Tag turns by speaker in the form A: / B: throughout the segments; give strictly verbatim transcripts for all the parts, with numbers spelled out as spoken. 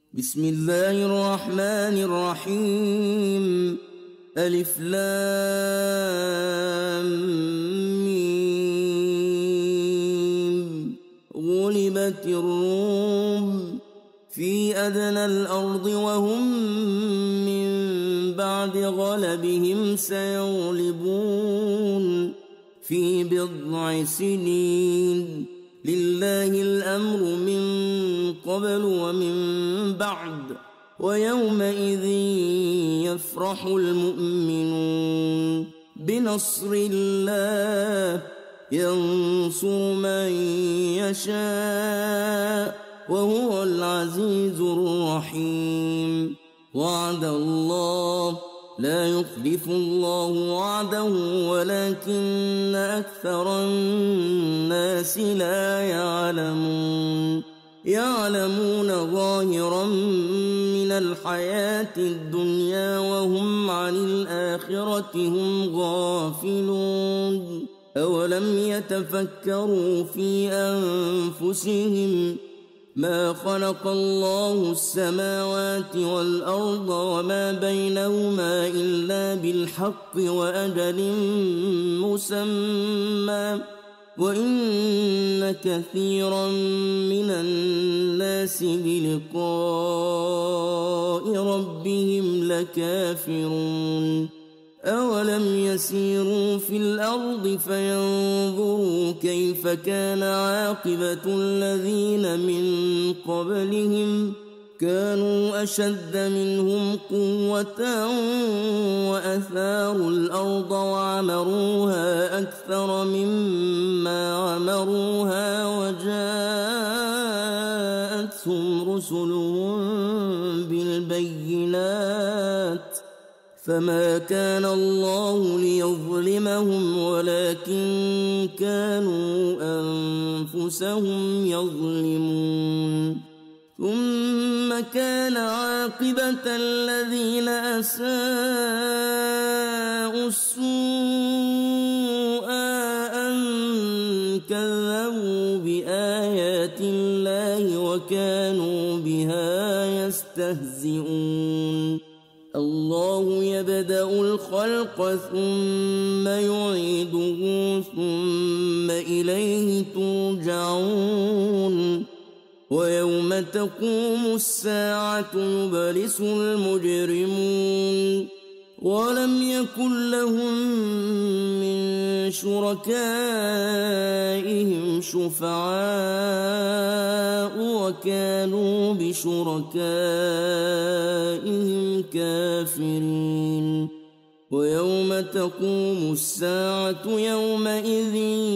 A: بسم الله الرحمن الرحيم. ألف لام ميم. غلبت الروم في أدنى الأرض وهم من بعد غلبهم سيغلبون في بضع سنين. لله الأمر من قبل ومن بعد ويومئذ يفرح المؤمنون بنصر الله ينصر من يشاء وهو العزيز الرحيم. وعد الله لا يخلف الله وعده ولكن أكثر الناس لا يعلمون. يعلمون ظاهرا من الحياة الدنيا وهم عن الآخرة هم غافلون. أولم يتفكروا في أنفسهم ما خلق الله السماوات والأرض وما بينهما إلا بالحق وأجل مسمى وإن كثيرا من الناس بلقاء ربهم لكافرون. أولم يسيروا في الأرض فينظروا كيف كان عاقبة الذين من قبلهم كانوا أشد منهم قوة وأثاروا الأرض وعمروها أكثر مما عمروها وجاءتهم رسلهم بالبينات فما كان الله ليظلمهم ولكن كانوا أنفسهم يظلمون. ثم كان عاقبة الذين أساءوا السوء أن كذبوا بآيات الله وكانوا بها يستهزئون. الله يبدأ الخلق ثم يعيده ثم إليه ترجعون. ويوم تقوم الساعة يبلس المجرمون ولم يكن لهم من شركائهم شفعاء وكانوا بشركائهم كافرين. ويوم تقوم الساعة يومئذ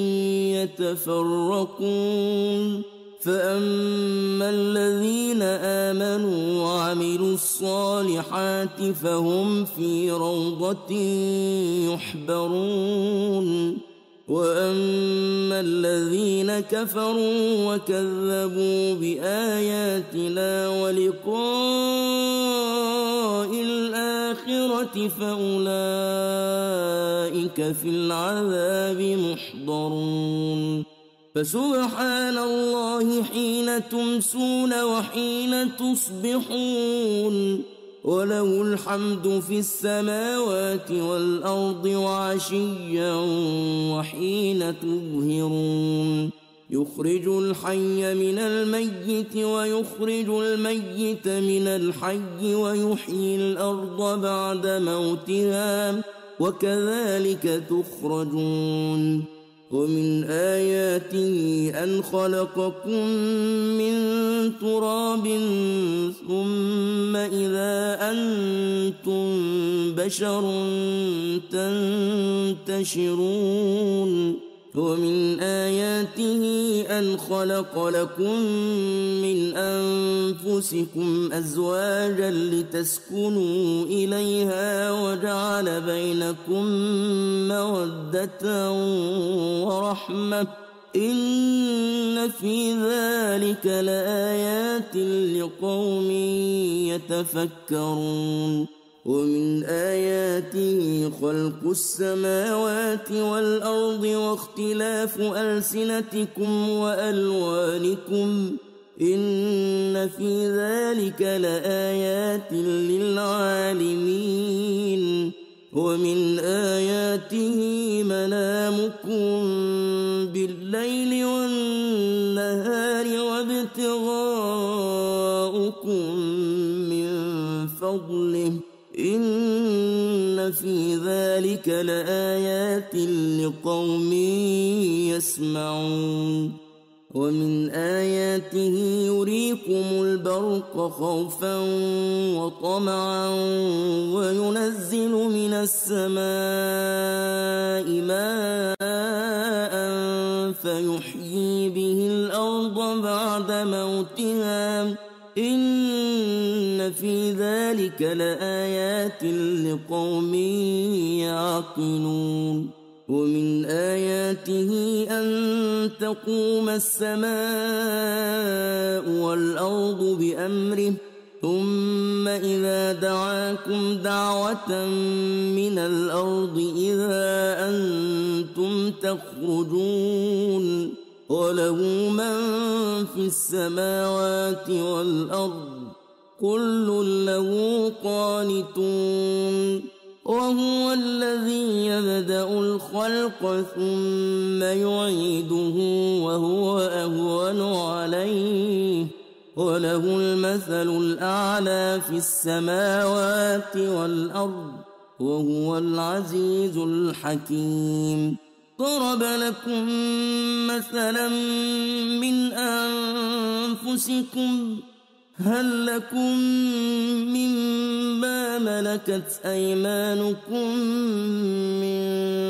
A: يتفرقون فأما الذين آمنوا وعملوا الصالحات فهم في روضة يحبرون. وأما الذين كفروا وكذبوا بآياتنا ولقاء الآخرة فأولئك في العذاب محضرون. فسبحان الله حين تمسون وحين تصبحون وله الحمد في السماوات والأرض وعشيا وحين تظهرون. يخرج الحي من الميت ويخرج الميت من الحي ويحيي الأرض بعد موتها وكذلك تخرجون. ومن آياته أن خلقكم من تراب ثم إذا أنتم بشر تنتشرون. ومن آياته أن خلق لكم من أنفسكم أزواجا لتسكنوا إليها وجعل بينكم مودة ورحمة إن في ذلك لآيات لقوم يتفكرون. ومن آياته خلق السماوات والأرض واختلاف ألسنتكم وألوانكم إن في ذلك لآيات للعالمين ومن آياته منامكم بالليل والنهار وابتغاؤكم من فضله إن في ذلك لآيات لقوم يسمعون ومن آياته يريكم البرق خوفا وطمعا وينزل من السماء ماء فيحيي به الأرض بعد موتها إن في ذلك لآيات لقوم يعقلون ومن آياته أن تقوم السماء والأرض بأمره ثم إذا دعاكم دعوة من الأرض إذا أنتم تخرجون وله من في السماوات والأرض كل له قانتون وهو الذي يبدأ الخلق ثم يعيده وهو أهون عليه وله المثل الأعلى في السماوات والأرض وهو العزيز الحكيم ضرب لكم مثلا من أنفسكم هل لكم مما ملكت أيمانكم من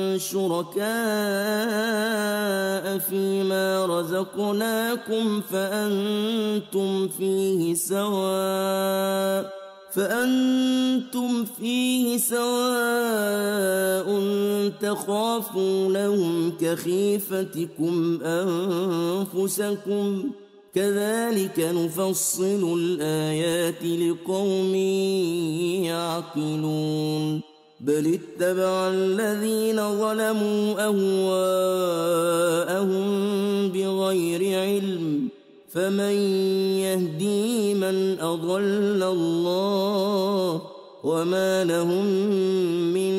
A: شركاء فيما رزقناكم فأنتم فيه سواء فأنتم فيه سواء تخافونهم كخيفتكم أنفسكم كذلك نفصل الآيات لقوم يعقلون بل اتبع الذين ظلموا أهواءهم بغير علم فمن يهدي من أضل الله وما لهم من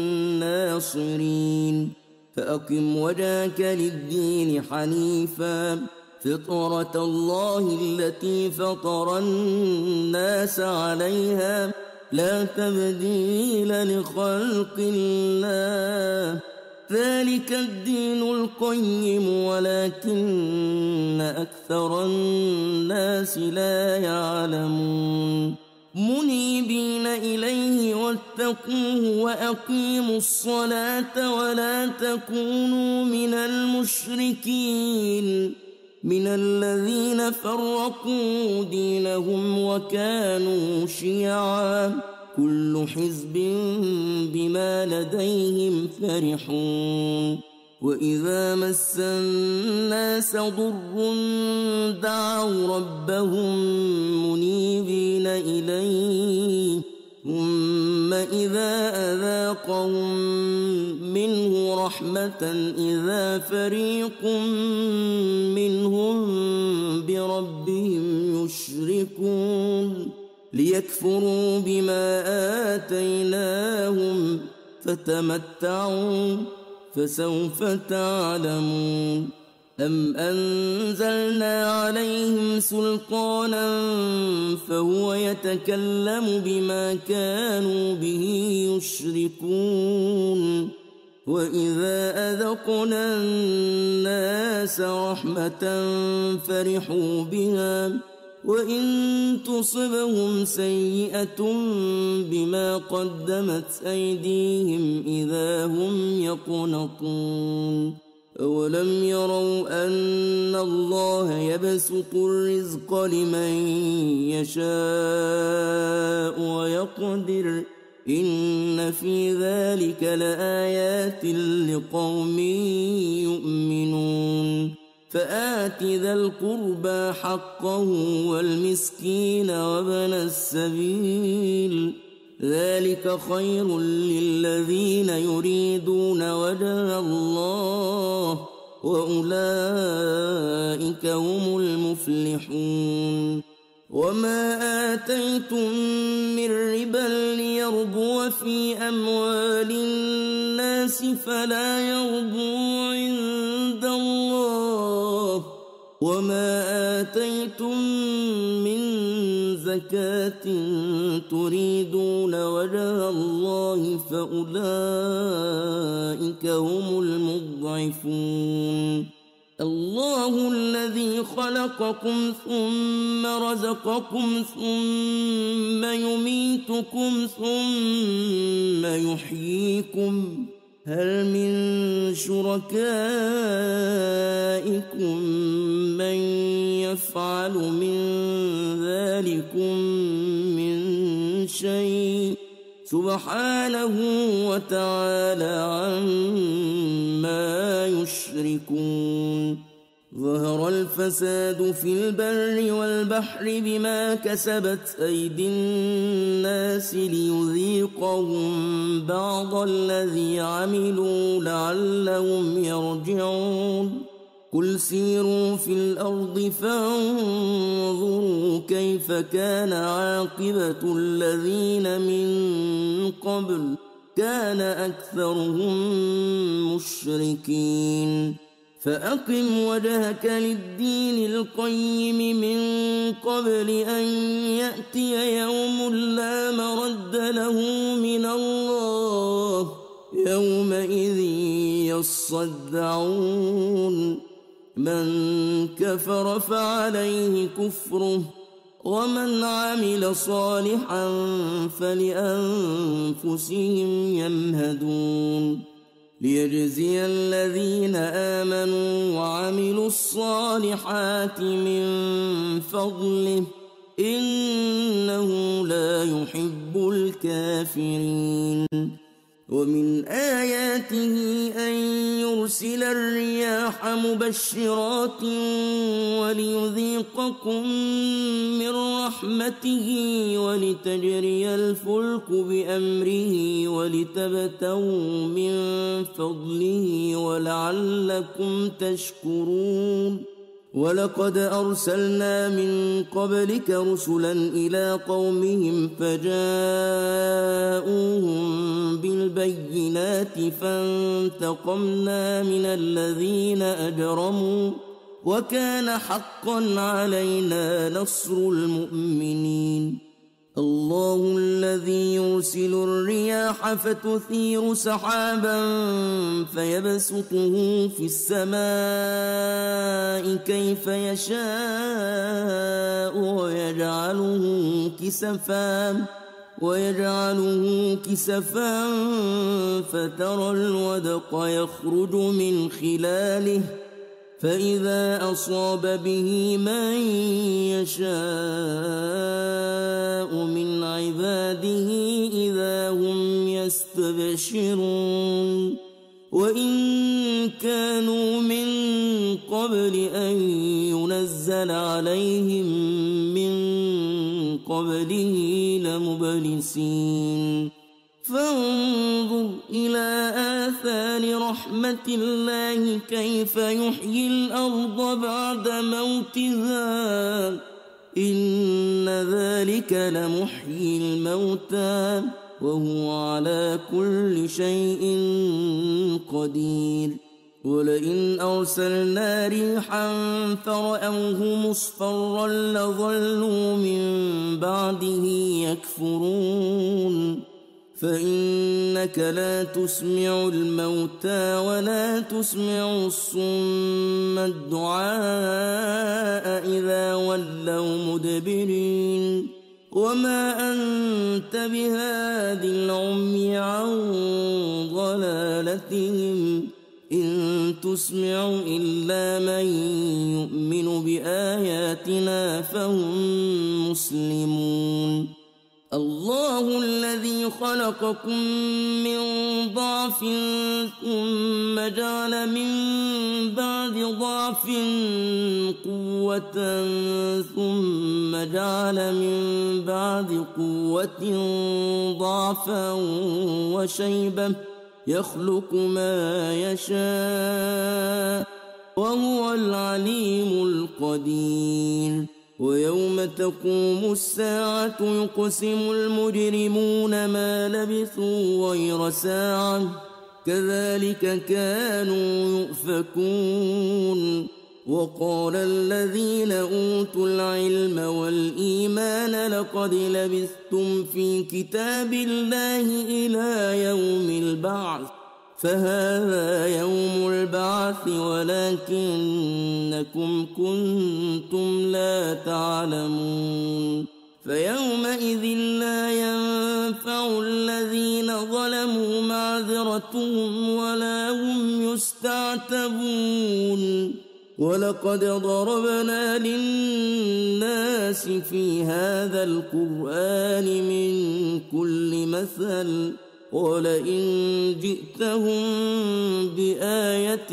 A: ناصرين فأقم وجهك للدين حنيفا فطرة الله التي فطر الناس عليها لا تبديل لخلق الله ذلك الدين القيم ولكن أكثر الناس لا يعلمون منيبين إليه واتقوه وأقيموا الصلاة ولا تكونوا من المشركين من الذين فرقوا دينهم وكانوا شيعا كل حزب بما لديهم فرحون وإذا مس الناس ضر دعوا ربهم منيبين إليه ثم إذا أذاقهم منه رحمة إذا فريق منهم بربهم يشركون ليكفروا بما آتيناهم فتمتعوا فسوف تعلمون أم أنزلنا عليهم سلطانا فهو يتكلم بما كانوا به يشركون وإذا أذقنا الناس رحمة فرحوا بها وإن تصبهم سيئة بما قدمت أيديهم إذا هم يقنطون أولم يروا أن الله يبسط الرزق لمن يشاء ويقدر إن في ذلك لآيات لقوم يؤمنون فآت ذا القربى حقه والمسكين وابن السبيل ذلك خير للذين يريدون وجه الله وأولئك هم المفلحون وما آتيتم من ربا ليربو في أموال الناس فلا يربو عند الله وما آتيتم من زكاة تريدون وجه الله فأولئك هم المضعفون الله الذي خلقكم ثم رزقكم ثم يميتكم ثم يحييكم هل من شركائكم من يفعل من ذلكم من شيء سبحانه وتعالى عما يشركون ظهر الفساد في البر والبحر بما كسبت أيدي الناس ليذيقهم بعض الذي عملوا لعلهم يرجعون قل سيروا في الأرض فانظروا كيف كان عاقبة الذين من قبل كان أكثرهم مشركين فأقم وجهك للدين القيم من قبل أن يأتي يوم لا مرد له من الله يومئذ يصدعون من كفر فعليه كفره ومن عمل صالحا فلأنفسهم يمهدون ليجزي الذين آمنوا وعملوا الصالحات من فضله إنه لا يحب الكافرين ومن آياته أن يرسل الرياح مبشرات وليذيقكم من رحمته ولتجري الفلك بأمره ولتبتغوا من فضله ولعلكم تشكرون ولقد أرسلنا من قبلك رسلا إلى قومهم فجاءوهم بالبينات فانتقمنا من الذين أجرموا وكان حقا علينا نصر المؤمنين الله الذي يرسل الرياح فتثير سحابا فيبسطه في السماء كيف يشاء ويجعله كسفا ويجعله كسفا فترى الودق يخرج من خلاله فإذا أصاب به من يشاء من عباده إذا هم يستبشرون وإن كانوا من قبل أن ينزل عليهم من قبله لمبلسين فانظر إلى آثار رحمة الله كيف يحيي الأرض بعد موتها إن ذلك لمحيي الموتى وهو على كل شيء قدير ولئن أرسلنا ريحا فرأوه مصفرا لظلوا من بعده يكفرون فإنك لا تسمع الموتى ولا تسمع الصم الدعاء إذا ولوا مدبرين وما أنت بهاد العمي عن ضلالتهم إن تسمع إلا من يؤمن بآياتنا فهم مسلمون الله الذي خلقكم من ضعف ثم جعل من بعد ضعف قوة ثم جعل من بعد قوة ضعفا وشيبة يخلق ما يشاء وهو العليم القدير ويوم تقوم الساعة يقسم المجرمون ما لبثوا غير ساعة كذلك كانوا يؤفكون وقال الذين أوتوا العلم والإيمان لقد لبثتم في كتاب الله إلى يوم البعث فهذا يوم البعث ولكنكم كنتم لا تعلمون فيومئذ لا ينفع الذين ظلموا معذرتهم ولا هم يستعتبون ولقد ضربنا للناس في هذا القرآن من كل مثل ولئن جئتهم بآية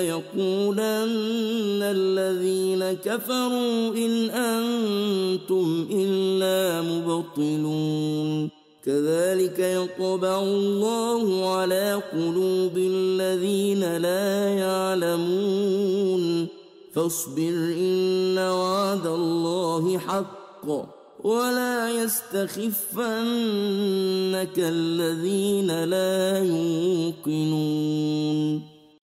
A: ليقولن الذين كفروا إن أنتم إلا مبطلون كذلك يطبع الله على قلوب الذين لا يعلمون فاصبر إن وعد الله حق ولا يستخفنك الذين لا يوقنون